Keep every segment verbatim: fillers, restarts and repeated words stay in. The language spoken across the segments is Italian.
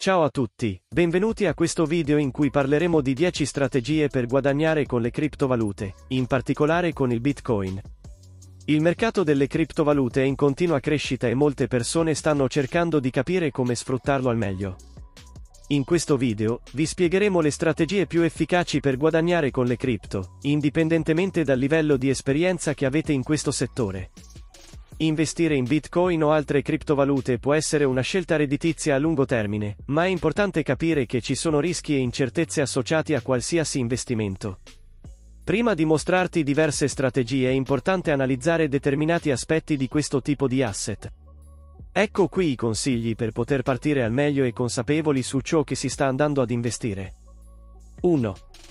Ciao a tutti, benvenuti a questo video in cui parleremo di dieci strategie per guadagnare con le criptovalute, in particolare con il Bitcoin. Il mercato delle criptovalute è in continua crescita e molte persone stanno cercando di capire come sfruttarlo al meglio. In questo video, vi spiegheremo le strategie più efficaci per guadagnare con le cripto, indipendentemente dal livello di esperienza che avete in questo settore. Investire in Bitcoin o altre criptovalute può essere una scelta redditizia a lungo termine, ma è importante capire che ci sono rischi e incertezze associati a qualsiasi investimento. Prima di mostrarti diverse strategie è importante analizzare determinati aspetti di questo tipo di asset. Ecco qui i consigli per poter partire al meglio e consapevoli su ciò che si sta andando ad investire. uno.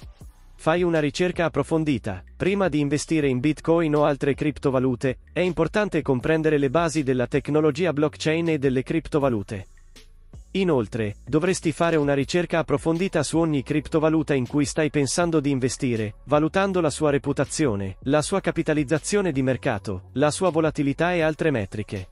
Fai una ricerca approfondita. Prima di investire in Bitcoin o altre criptovalute, è importante comprendere le basi della tecnologia blockchain e delle criptovalute. Inoltre, dovresti fare una ricerca approfondita su ogni criptovaluta in cui stai pensando di investire, valutando la sua reputazione, la sua capitalizzazione di mercato, la sua volatilità e altre metriche.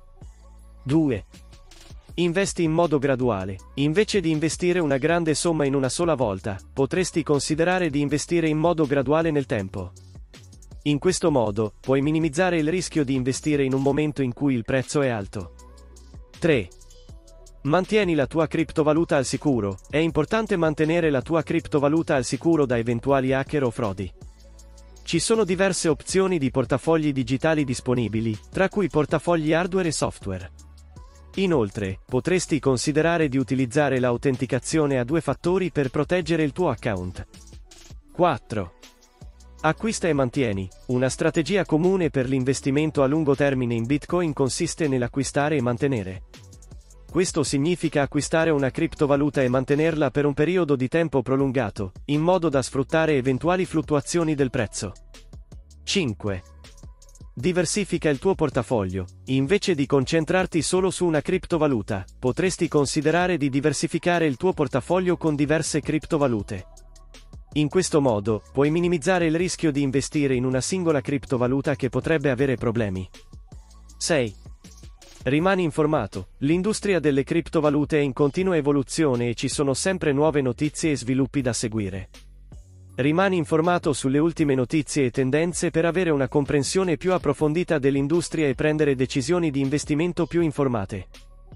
due. Investi in modo graduale. Invece di investire una grande somma in una sola volta, potresti considerare di investire in modo graduale nel tempo. In questo modo, puoi minimizzare il rischio di investire in un momento in cui il prezzo è alto. tre. Mantieni la tua criptovaluta al sicuro. È importante mantenere la tua criptovaluta al sicuro da eventuali hacker o frodi. Ci sono diverse opzioni di portafogli digitali disponibili, tra cui portafogli hardware e software. Inoltre, potresti considerare di utilizzare l'autenticazione a due fattori per proteggere il tuo account. quattro. Acquista e mantieni. Una strategia comune per l'investimento a lungo termine in Bitcoin consiste nell'acquistare e mantenere. Questo significa acquistare una criptovaluta e mantenerla per un periodo di tempo prolungato, in modo da sfruttare eventuali fluttuazioni del prezzo. cinque. Diversifica il tuo portafoglio. Invece di concentrarti solo su una criptovaluta, potresti considerare di diversificare il tuo portafoglio con diverse criptovalute. In questo modo, puoi minimizzare il rischio di investire in una singola criptovaluta che potrebbe avere problemi. sei. Rimani informato. L'industria delle criptovalute è in continua evoluzione e ci sono sempre nuove notizie e sviluppi da seguire. Rimani informato sulle ultime notizie e tendenze per avere una comprensione più approfondita dell'industria e prendere decisioni di investimento più informate.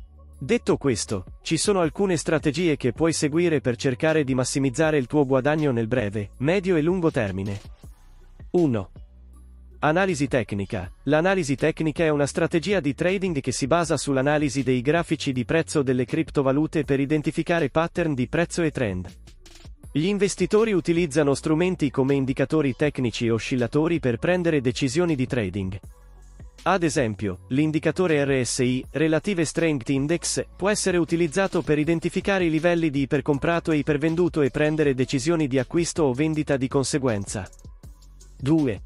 Detto questo, ci sono alcune strategie che puoi seguire per cercare di massimizzare il tuo guadagno nel breve, medio e lungo termine. uno. Analisi tecnica. L'analisi tecnica è una strategia di trading che si basa sull'analisi dei grafici di prezzo delle criptovalute per identificare pattern di prezzo e trend. Gli investitori utilizzano strumenti come indicatori tecnici e oscillatori per prendere decisioni di trading. Ad esempio, l'indicatore R S I, Relative Strength Index, può essere utilizzato per identificare i livelli di ipercomprato e ipervenduto e prendere decisioni di acquisto o vendita di conseguenza. due.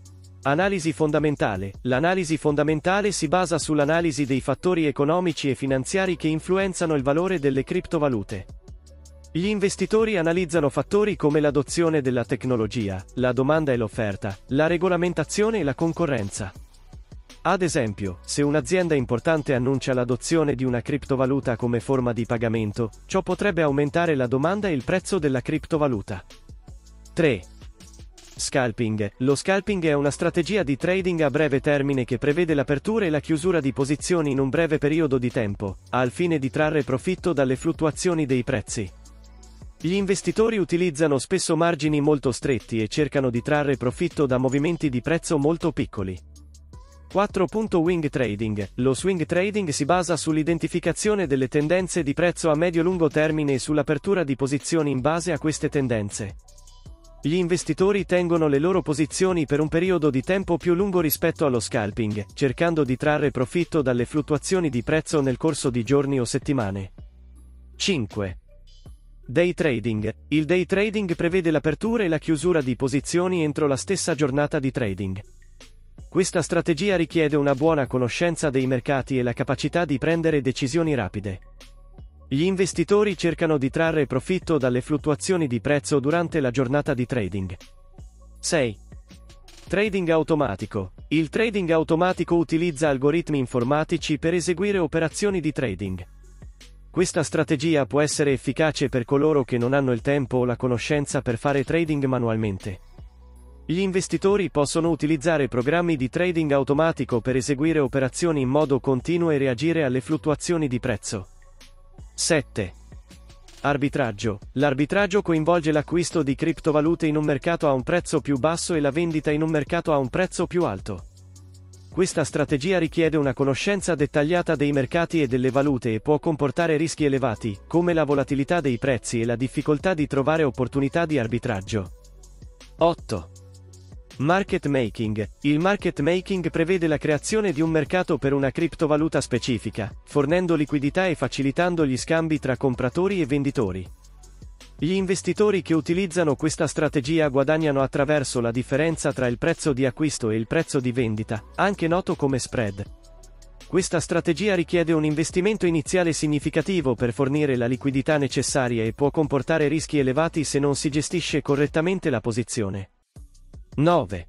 Analisi fondamentale. L'analisi fondamentale si basa sull'analisi dei fattori economici e finanziari che influenzano il valore delle criptovalute. Gli investitori analizzano fattori come l'adozione della tecnologia, la domanda e l'offerta, la regolamentazione e la concorrenza. Ad esempio, se un'azienda importante annuncia l'adozione di una criptovaluta come forma di pagamento, ciò potrebbe aumentare la domanda e il prezzo della criptovaluta. tre. Scalping. Lo scalping è una strategia di trading a breve termine che prevede l'apertura e la chiusura di posizioni in un breve periodo di tempo, al fine di trarre profitto dalle fluttuazioni dei prezzi. Gli investitori utilizzano spesso margini molto stretti e cercano di trarre profitto da movimenti di prezzo molto piccoli. quattro. Swing trading. Lo swing trading si basa sull'identificazione delle tendenze di prezzo a medio-lungo termine e sull'apertura di posizioni in base a queste tendenze. Gli investitori tengono le loro posizioni per un periodo di tempo più lungo rispetto allo scalping, cercando di trarre profitto dalle fluttuazioni di prezzo nel corso di giorni o settimane. cinque. Day trading. Il day trading prevede l'apertura e la chiusura di posizioni entro la stessa giornata di trading. Questa strategia richiede una buona conoscenza dei mercati e la capacità di prendere decisioni rapide. Gli investitori cercano di trarre profitto dalle fluttuazioni di prezzo durante la giornata di trading. sei. Trading automatico. Il trading automatico utilizza algoritmi informatici per eseguire operazioni di trading. Questa strategia può essere efficace per coloro che non hanno il tempo o la conoscenza per fare trading manualmente. Gli investitori possono utilizzare programmi di trading automatico per eseguire operazioni in modo continuo e reagire alle fluttuazioni di prezzo. sette. Arbitraggio. L'arbitraggio coinvolge l'acquisto di criptovalute in un mercato a un prezzo più basso e la vendita in un mercato a un prezzo più alto. Questa strategia richiede una conoscenza dettagliata dei mercati e delle valute e può comportare rischi elevati, come la volatilità dei prezzi e la difficoltà di trovare opportunità di arbitraggio. otto. Market making. Il market making prevede la creazione di un mercato per una criptovaluta specifica, fornendo liquidità e facilitando gli scambi tra compratori e venditori. Gli investitori che utilizzano questa strategia guadagnano attraverso la differenza tra il prezzo di acquisto e il prezzo di vendita, anche noto come spread. Questa strategia richiede un investimento iniziale significativo per fornire la liquidità necessaria e può comportare rischi elevati se non si gestisce correttamente la posizione. nove.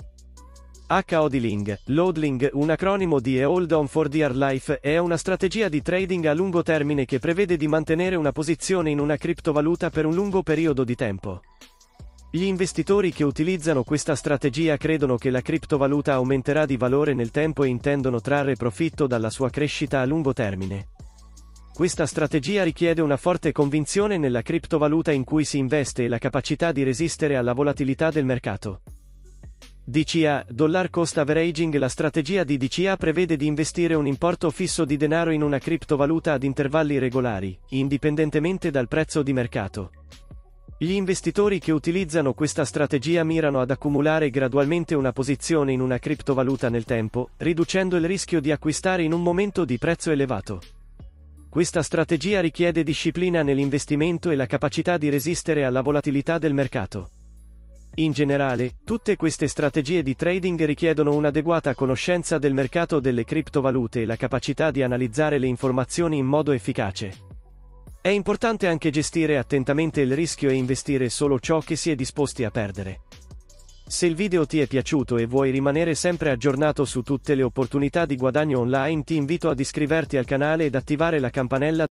HODling. L'hodling, un acronimo di Hold on for dear life, è una strategia di trading a lungo termine che prevede di mantenere una posizione in una criptovaluta per un lungo periodo di tempo. Gli investitori che utilizzano questa strategia credono che la criptovaluta aumenterà di valore nel tempo e intendono trarre profitto dalla sua crescita a lungo termine. Questa strategia richiede una forte convinzione nella criptovaluta in cui si investe e la capacità di resistere alla volatilità del mercato. D C A, Dollar Cost Averaging. La strategia di D C A prevede di investire un importo fisso di denaro in una criptovaluta ad intervalli regolari, indipendentemente dal prezzo di mercato. Gli investitori che utilizzano questa strategia mirano ad accumulare gradualmente una posizione in una criptovaluta nel tempo, riducendo il rischio di acquistare in un momento di prezzo elevato. Questa strategia richiede disciplina nell'investimento e la capacità di resistere alla volatilità del mercato. In generale, tutte queste strategie di trading richiedono un'adeguata conoscenza del mercato delle criptovalute e la capacità di analizzare le informazioni in modo efficace. È importante anche gestire attentamente il rischio e investire solo ciò che si è disposti a perdere. Se il video ti è piaciuto e vuoi rimanere sempre aggiornato su tutte le opportunità di guadagno online, ti invito ad iscriverti al canale ed attivare la campanella